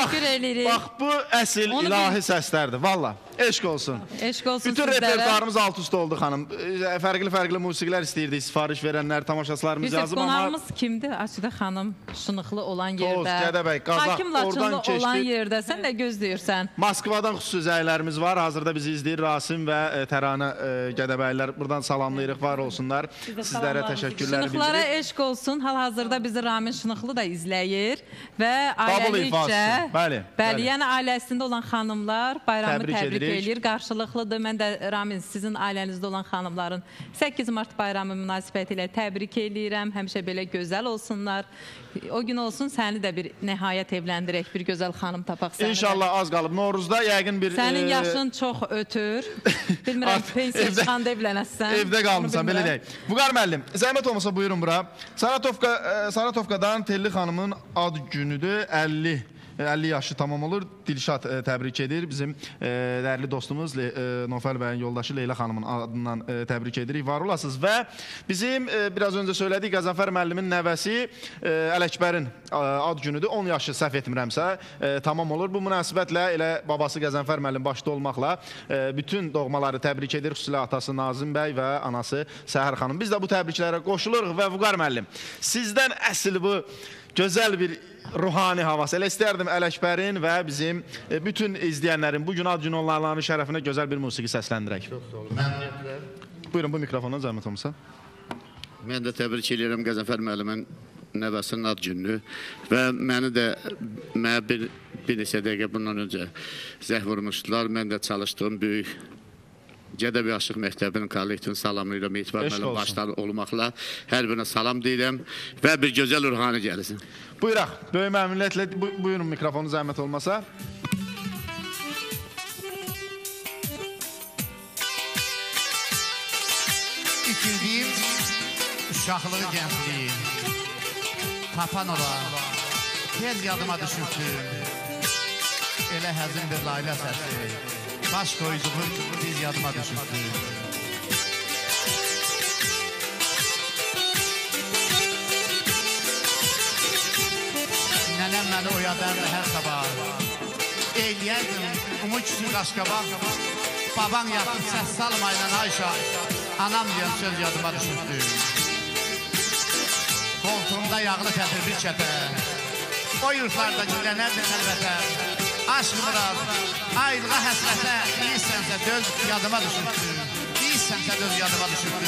təşəkkür edirik. Bax, bu əsl Onu ilahi bil- səslərdir, valla. Eşq olsun. Eşq olsun Bütün sizlərə. repertuarımız alt üst oldu, xanım. Fərqli-fərqli musiqilər istəyirdik, sifariş verənlər, tamaşaçılarımız Yusuf, yazıb, amma... qonağımız kimdir? Açıda xanım, Şınıqlı olan yerdə. Toz, Gədəbəy, Qazax, Hakim oradan Laçınlı keçdi. olan yerdə. Sən də gözləyirsən. Moskvadan xüsusi zəylərimiz var. Hazırda bizi izləyir Rasim və e, Təranə e, Gədəbəylər. Buradan salamlayırıq, var olsunlar. Sizlərə təşəkkürlər Şınıqlara bildiririk. eşq olsun. Hal-hazırda bizi Ramin Şınıqlı da izləyir və Qabul ailəlikcə, ifadəsi. Bəli, bəli, bəli. yəni ailəsində olan xanımlar bayramı Təbrik təbrik, edirik. eləyir. Qarşılıqlıdır. Mən də Ramin, sizin ailənizdə olan xanımların səkkiz mart bayramı münasibəti ilə təbrik eləyirəm. Həmişə belə gözəl olsunlar. O gün olsun səni də bir nəhayət evləndirək, bir gözəl xanım tapaq səni. İnşallah az qalıb. Novruzda yəqin bir... Sənin e, yaşın çox ötür. Bilmirəm, pensiya evdə- çıxanda evlənəsən. Evdə qalmışsan, belə deyək. Vüqar müəllim, zəhmət olmasa buyurun bura. Saratovka, e, Saratovkadan Telli xanımın ad günüdür. əlli əlli yaşı tamam olur. Dilşad e, təbrik edir. Bizim e, dəyərli dostumuz Le, e, Nofəl bəyin yoldaşı Leyla xanımın adından e, təbrik edirik. Var olasınız və bizim e, biraz öncə söylədik Qəzənfər müəllimin nəvəsi e, Ələkbərin e, ad günüdür. on yaşı səhv etmirəmsə e, tamam olur. Bu münasibətlə elə babası Qəzənfər müəllim başda olmaqla e, bütün doğmaları təbrik edir. Xüsusilə atası Nazim bəy və anası Səhər xanım. Biz də bu təbriklərə qoşuluruq və Vüqar müəllim, sizdən əsl bu gözəl bir ruhani havası. Elə istərdim Ələkbərin və bizim e, bütün izləyənlərin bugün ad günü onların şərəfinə gözəl bir musiqi səsləndirək. Çox sağ olun. Məmnuniyyətlə. Buyurun bu mikrofondan zəhmət olmasa. Mən də təbrik edirəm Qəzənfər müəllimin nəvəsinin ad gününü və məni də mənə bir, bir neçə dəqiqə bundan öncə zəh vurmuşdular. Mən də çalışdığım böyük Gədəbəy Aşıq Məktəbinin kollektivini salamlayıram. Etibar müəllim başları olmaqla hər birinə salam deyirəm və bir gözəl ruhani gəlsin. Buyuraq, böyük məmnuniyyətlə bu, buyurun mikrofonu zəhmət olmasa. İtildiğim uşaqlığı gəncliyi tapan ola tez yadıma düşürdüm. Elə həzin bir layla səsi baş qoyduğum biz yadıma düşürdü. Nənəm məni oyadardı hər sabah. Eyləyərdim umut üçün qaşqabaq. Baban yatıb səs salmayla Ayşə. Anam deyən söz yadıma düşürdü. Koltuğumda yağlı tətir bir çətə. O yurtlarda güllənərdi xəlvətə. Aşk murad, ayrılığa həsrətə. Deyirsənsə döz yadıma düşürdü. Deyirsənsə döz yadıma düşürdü.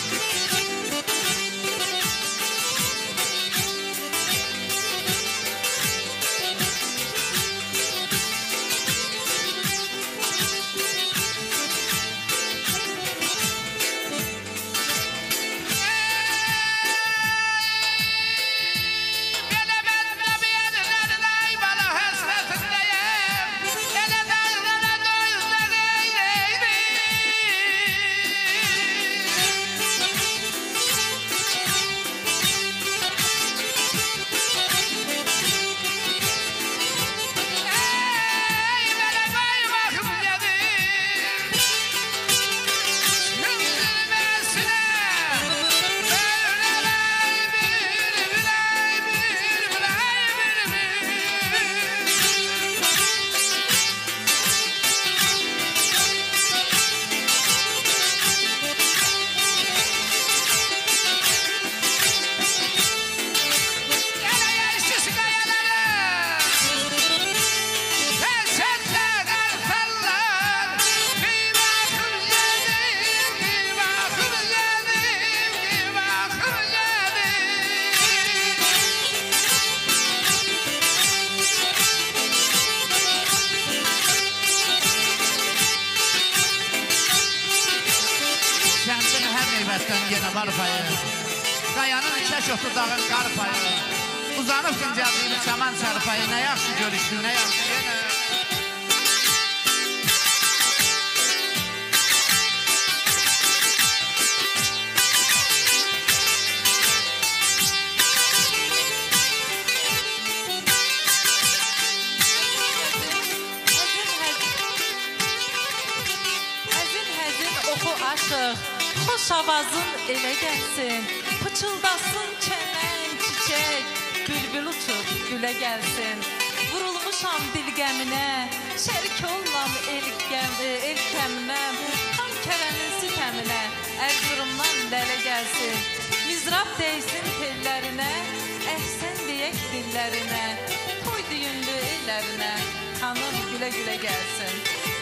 Qayanın içək otu dağın qar payı. Uzanıb güncəldiyim çaman çarpayı. Nə yaxşı görüşdün, nə yaxşı yenə. Həzin-həzin oxu aşıq, xoş avazın elə gəlsin. Pıçıldasın çəmən, çiçək, bülbül uçub gülə gəlsin. Vurulmuş olmuşam dil qəminə, şərik olmam el, qəm, el kəminə, tam kərənin sitəminə, Ərzurumdan lələ gəlsin, mizrab deysin tellərinə, əhsən deyək dillərinə, toy düyünlü ellərinə, xanım gülə-gülə gəlsin.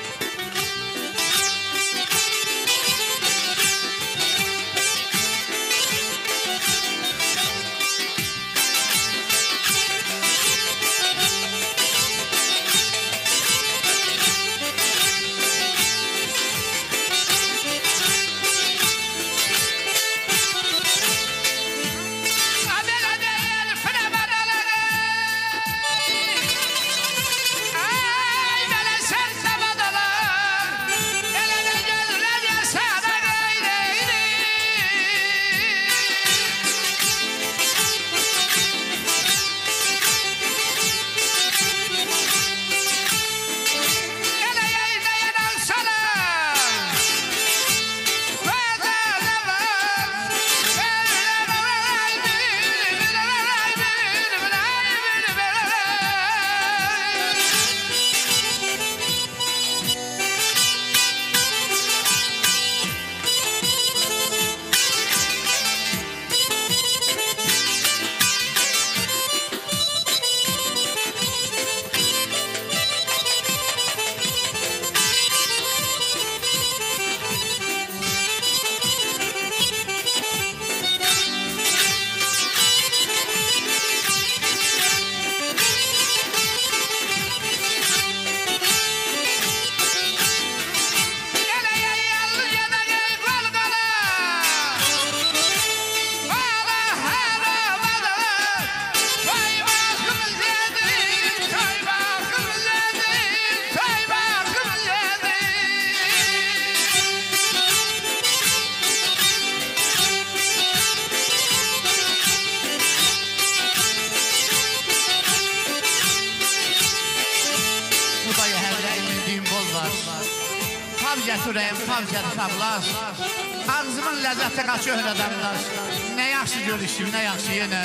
Ürəyim tavsiyyəli tablar, ağzımın ləzzətə qaçı öhrədəmlər. Nə yaxşı görüşüm, nə yaxşı yenə.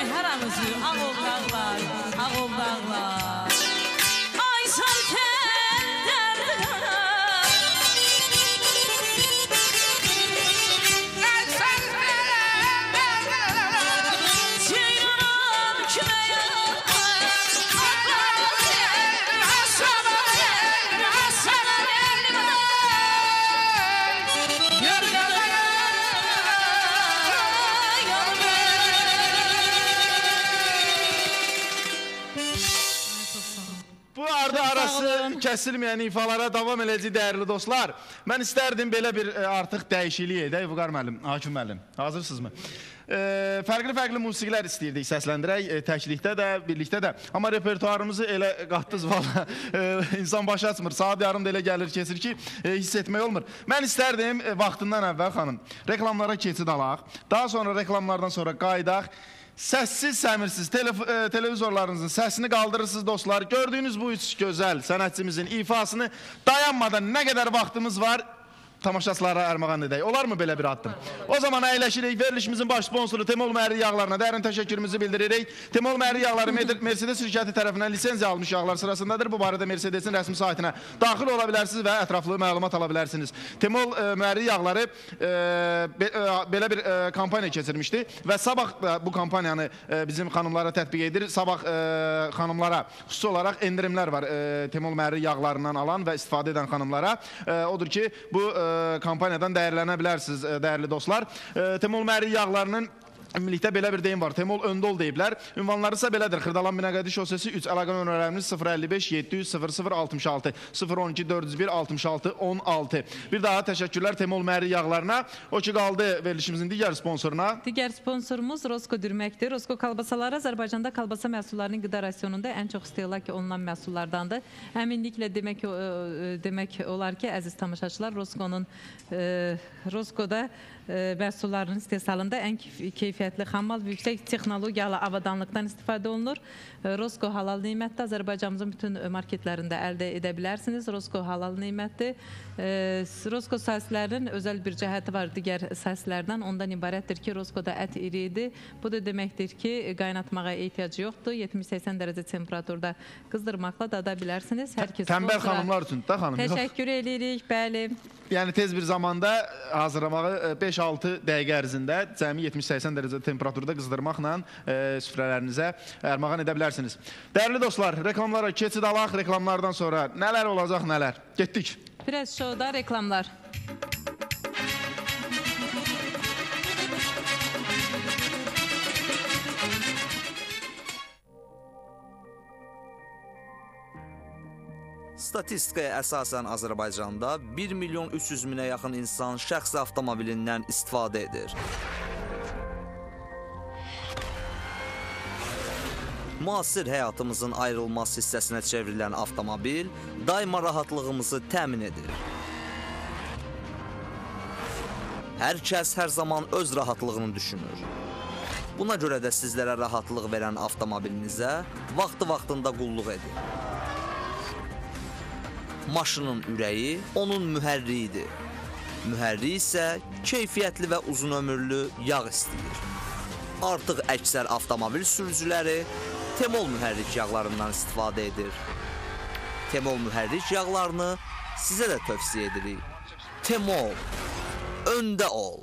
Səharanızı Ağol dağlar, Ağol dağlar. Ay şarkət dərdinə Ceyranam küməyə kəsilməyən ifalara davam eləcək dəyərli dostlar. Mən istərdim belə bir e, artıq dəyişiklik edək. Vüqar müəllim, Hakim müəllim, hazırsınızmı? Fərqli-fərqli e, musiqilər istəyirdik səsləndirək, e, təklikdə də, birlikdə də. Amma repertuarımızı elə qatdız valla, e, insan başı açmır. Saat yarım da elə gəlir, kesir ki, e, hiss etmək olmur. Mən istərdim e, vaxtından əvvəl xanım, reklamlara keçid alaq, daha sonra reklamlardan sonra qaydaq. Səssiz, səmirsiz, tele, e, televizorlarınızın səsini qaldırırsınız dostlar. Gördüyünüz bu üç gözəl sənətçimizin ifasını dayanmadan nə qədər vaxtımız var tamaşaçılara ərmağan edək. Olar mı belə bir addım? O zaman əyləşirik. Verilişimizin baş sponsoru Temol Məhərri Yağlarına dərin təşəkkürümüzü bildiririk. Temol Məhərri Yağları Mercedes şirkəti tərəfindən lisenziya almış yağlar sırasındadır. Bu barədə Mercedesin rəsmi saytına daxil ola bilərsiniz və ətraflı məlumat ala bilərsiniz. Temol e, Məhərri Yağları e, be, e, belə bir e, kampaniya keçirmişdi və sabah e, bu kampaniyanı e, bizim xanımlara tətbiq edir. Sabah e, xanımlara xüsusi olaraq endirimlər var e, Temol Məhərri Yağlarından alan və istifadə edən xanımlara. E, odur ki, bu e, kampaniyadan dəyərlənə bilərsiniz, dəyərli dostlar. Temol Məhərri Yağlarının ümumilikdə belə bir deyim var. Temol öndə ol deyiblər. Ünvanları isə belədir. Xırdalan Binəqədi şosesi üç. Əlaqə nömrələrimiz sıfır əlli beş yeddi yüz sıfır sıfır altmış altı, sıfır on iki dörd yüz bir altmış altı on altı. Bir daha təşəkkürlər Temol Məhərri Yağlarına. O ki, qaldı verilişimizin digər sponsoruna. Digər sponsorumuz Rosko Dürməkdir. Rosko kalbasaları Azərbaycanda kalbasa məhsullarının qida rasionunda ən çox istehlak olunan məhsullardandır. Həminliklə demək, demək olar ki, əziz tamaşaçılar, Roskonun e, Roskoda e, məhsullarının istehsalında ən keyfiyyətli xammal və yüksək texnologiyalı avadanlıqdan istifadə olunur. Rosko halal qiymətdə Azərbaycanımızın bütün marketlərində əldə edə bilərsiniz. Rosko halal qiymətdir. Rosko sahəsilərinin özəl bir cəhəti var digər sahəsilərdən. Ondan ibarətdir ki, Roskoda ət iridir. Bu da deməkdir ki, qaynatmağa ehtiyacı yoxdur. yetmiş səksən dərəcə temperaturda qızdırmaqla dada bilərsiniz. Tənbəl xanımlar üçün də xanım. Təşəkkür edirik, bəli. Yəni tez bir zamanda hazırlamağı beş altı dəqiqə ərzində cəmi yetmiş səksən dərəcə temperaturda qızdırmaqla e, süfrələrinizə ərmağan edə bilərsiniz. Dəyərli dostlar, reklamlara keçid alaq, reklamlardan sonra nələr olacaq, nələr? Getdik. Press Show'da reklamlar. Statistikaya əsasən Azərbaycanda bir milyon üç yüz minə yaxın insan şəxsi avtomobilindən istifadə edir. Müasir həyatımızın ayrılmaz hissəsinə çevrilən avtomobil daima rahatlığımızı təmin edir. Hər kəs hər zaman öz rahatlığını düşünür. Buna görə də sizlərə rahatlıq verən avtomobilinizə vaxtı-vaxtında qulluq edin. Maşının ürəyi onun mühərriyidir. Mühərrik isə keyfiyyətli və uzun ömürlü yağ istəyir. Artıq əksər avtomobil sürücüləri Temol mühərrik yağlarından istifadə edir. Temol mühərrik yağlarını sizə də tövsiyə edirik. Temol, öndə ol.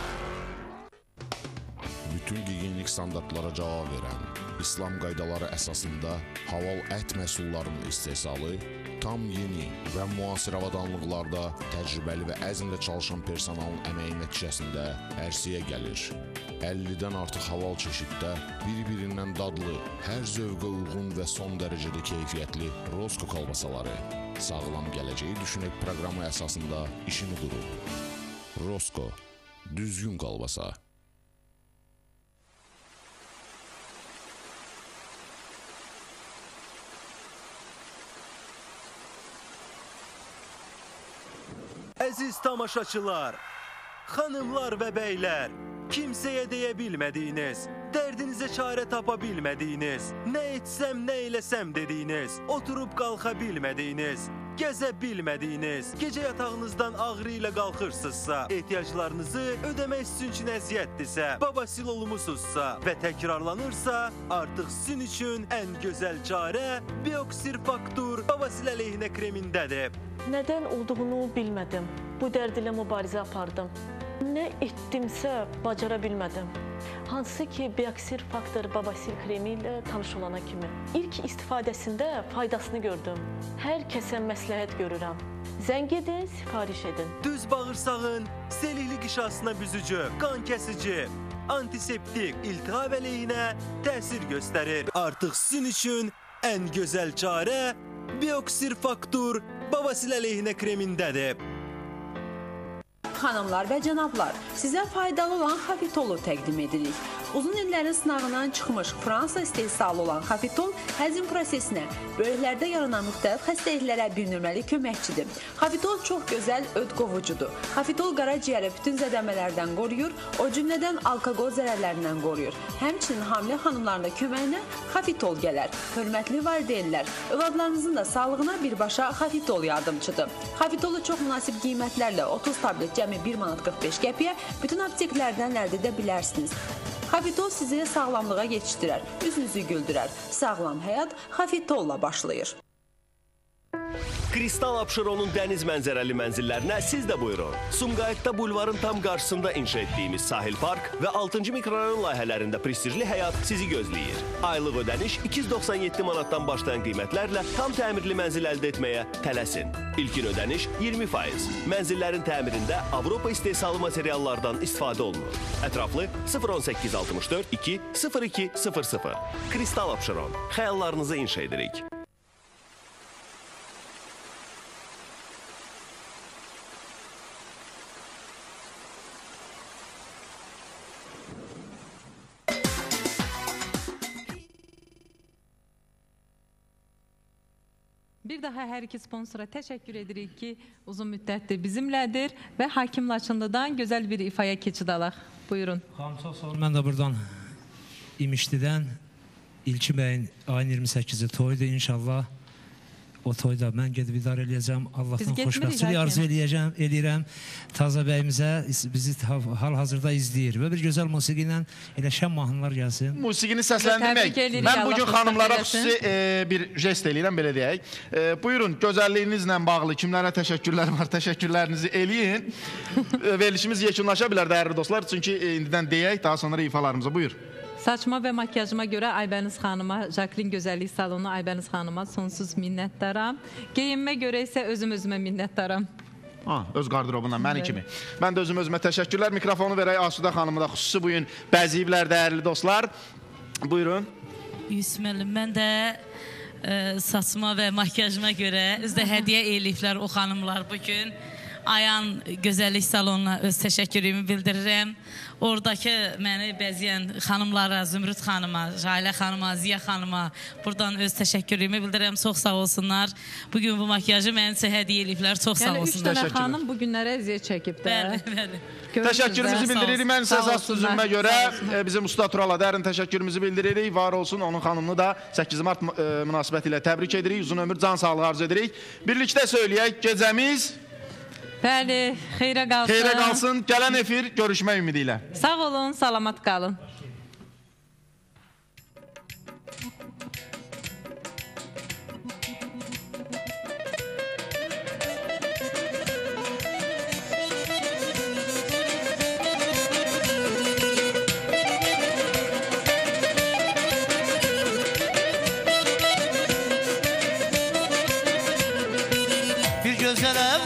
Bütün gigiyenik standartlara cavab verən, İslam qaydaları əsasında halal ət məhsullarının istehsalı tam yeni və müasir avadanlıqlarda təcrübəli və əzmlə çalışan personalın əməyi nəticəsində ərsəyə gəlir. əllidən artıq halal çeşiddə bir-birindən dadlı, hər zövqə uyğun və son dərəcədə keyfiyyətli Rosko kalbasaları sağlam gələcəyi düşünək proqramı əsasında işini qurub. Rosko, düzgün kalbasa. Əziz tamaşaçılar, xanımlar və bəylər, kimsəyə deyə bilmədiyiniz, dərdinizə çarə tapa bilmədiyiniz, nə etsəm, nə eləsəm dediyiniz, oturub qalxa bilmədiyiniz, gəzə bilmədiyiniz, gecə yatağınızdan ağrı ilə qalxırsınızsa, ehtiyaclarınızı ödəmək sizin üçün əziyyətdirsə, Babasil olmusunuzsa və təkrarlanırsa, artıq sizin üçün ən gözəl çarə Bioksir Faktur Babasil əleyhinə kremindədir. Nədən olduğunu bilmədim. Bu dərd ilə mübarizə apardım. Nə etdimsə bacara bilmədim. Hansı ki, Bioksir Faktor Babasil kremi ilə tanış olana kimi. İlk istifadəsində faydasını gördüm. Hər kəsə məsləhət görürəm. Zəng edin, sifariş edin. Düz bağırsağın selikli qişasına büzücü, qan kəsici, antiseptik, iltihab əleyhinə təsir göstərir. Artıq sizin üçün ən gözəl çarə Bioksir Faktur Babasil əleyhinə kremindədir. Xanımlar və cənablar, sizə faydalı olan Xafitolu təqdim edirik. Uzun illərin sınağından çıxmış Fransa istehsalı olan Xafitol həzm prosesinə, böyüklərdə yaranan müxtəlif xəstəliklərə bir nömrəli köməkçidir. Xafitol çox gözəl öd qovucudur. Xafitol qaraciyəri bütün zədəmələrdən qoruyur, o cümlədən alkoqol zərərlərindən qoruyur. Həmçinin hamilə xanımlarında köməyinə Xafitol gələr. Hörmətli valideynlər, övladlarınızın da sağlığına birbaşa Xafitol yardımçıdır. Xafitolu çox münasib qiymətlərlə otuz tablet cəmi bir manat qırx beş qəpiyə bütün apteklərdən əldə edə bilərsiniz. Xafitol sizi sağlamlığa yetişdirər, üzünüzü güldürər. Sağlam həyat Xafitolla başlayır. Kristal Abşeronun dəniz mənzərəli mənzillərinə siz də buyurun. Sumqayıtda bulvarın tam qarşısında inşa etdiyimiz Sahil Park və altıncı mikrorayon layihələrində prestijli həyat sizi gözləyir. Aylıq ödəniş iki yüz doxsan yeddi manatdan başlayan qiymətlərlə tam təmirli mənzil əldə etməyə tələsin. İlkin ödəniş iyirmi faiz. Mənzillərin təmirində Avropa istehsalı materiallardan istifadə olunur. Ətraflı sıfır on səkkiz altmış dörd iki sıfır iki sıfır sıfır. Kristal Abşeron. Xəyallarınızı inşa edirik. Bir daha hər iki sponsora təşəkkür edirik ki, uzun müddətdir bizimlədir və Hakim Laçınlıdan gözəl bir ifaya keçid alaq. Buyurun. Xanım, çox sağ olun. Mən də buradan İmişlidən İlkin bəyin ayın iyirmi səkkizi toydur inşallah. O toyda mən gedib idare eləyəcəm. Allahdan xoşbəxtçilik arzu eləyəcəm, eləyirəm. Taza bəyimizə bizi hal-hazırda izləyir və bir gözəl musiqi ilə elə şən mahnılar gəlsin. Musiqini səsləndirmək. Mən bugün xanımlara xüsusi e, bir jest eləyirəm, belə deyək. E, buyurun, gözəlliyinizlə bağlı kimlərə təşəkkürlər var, təşəkkürlərinizi eləyin. E, verilişimiz yekunlaşa bilər, dəyərli dostlar. Çünki e, indidən deyək, daha sonra ifalarımıza buyur. Saçma və makyajıma görə Aybəniz xanıma, Jacqueline Gözəllik Salonu Aybəniz xanıma sonsuz minnətdaram. Geyinmə görə isə özüm özümə minnətdaram. Ha, öz qardırobundan, mənim kimi. Mən də özüm özümə təşəkkürlər. Mikrofonu verək Asudə xanımı da xüsusi bugün bəziyiblər, dəyərli dostlar. Buyurun. Yusuf müəllim, mən də e, saçma və makyajıma görə özdə hədiyyə eləyiblər o xanımlar bugün. Ayan Gözəllik Salonuna öz təşəkkürümü bildirirəm. Oradakı məni bəzəyən xanımlara, Zümrüd xanıma, Jailə xanıma, Ziya xanıma buradan öz təşəkkürümü bildirirəm. Çox sağ olsunlar. Bugün bu makyajı mənim üçün hədiyyə eləyiblər. Çox sağ olsunlar. Yəni üç dənə xanım bu günlərə əziyyət çəkib də. Bəli, bəli. Təşəkkürümüzü bildiririk. Mən sizə sözümə görə bizim Usta Turala dərin təşəkkürümüzü bildiririk. Var olsun, onun xanımını da səkkiz mart münasibəti ilə təbrik edirik. Uzun ömür, can sağlığı arzu edirik. Birlikdə söyləyək, gecəmiz bəli, xeyrə qalsın. Xeyrə qalsın. Gələn efir görüşmək ümidi ilə. Sağ olun, salamat qalın. Bir gözələ